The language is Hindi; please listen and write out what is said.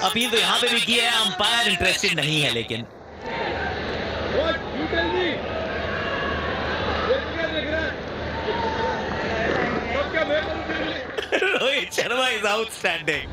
अपील तो यहाँ पे भी की है, अंपायर इंटरेस्टेड नहीं है लेकिन रोहित शर्मा इज आउटस्टैंडिंग।